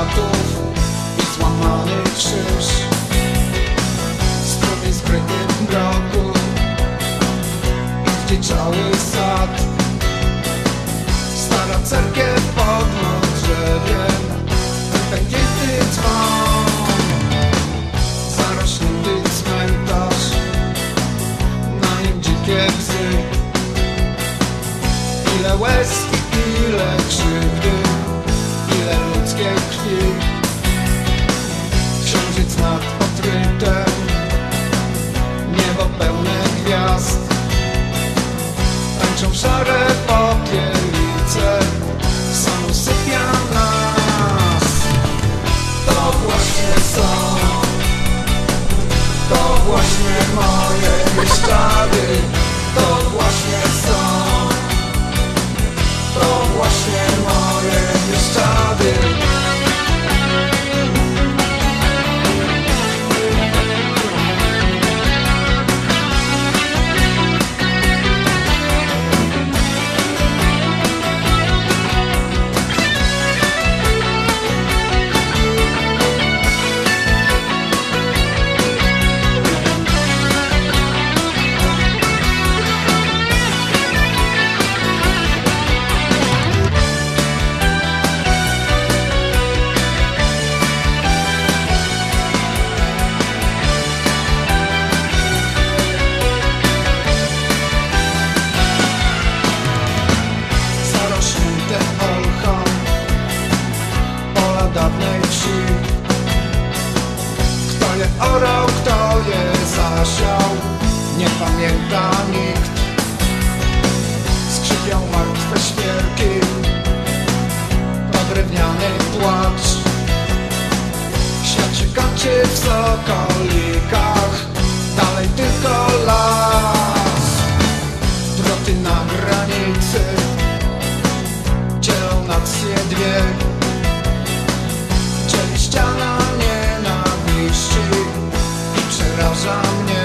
gratów i złamany krzyż. Strumień skryty w mroku i zdzieczały sad. Stara cerkiew pod drzewem, pęknięty dzwon, zarośnięty cmentarz, na nim dzikie bzy. Ile łez i ile krzywdy, ile ludzkiej krwi. Księżyc nad odkrytem, niebo pełne gwiazd. Tańczą szare popielice, sen usypia nas. To właśnie są, to właśnie moje Bieszczady. To właśnie są, to właśnie moje Bieszczady. Dawnej wsi. Kto je orał, kto je zasiał, nie pamięta nikt. Skrzypią martwe świerki, to drewniany płacz. Świat się kończy w sokolikach, dalej tylko las. Droty na granicy dzielą nacje dwie. Ściana nienawiści i przeraża mnie.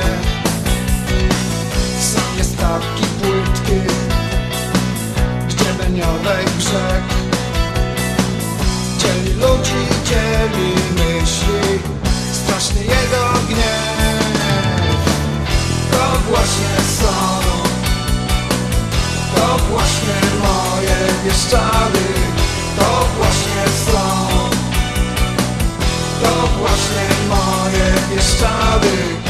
Sam jest taki płytki, gdzie beniowej brzeg dzieli ludzi, dzieli myśli, straszny jego gniew. To właśnie są, to właśnie moje Bieszczady. To właśnie są, to właśnie moje Bieszczady.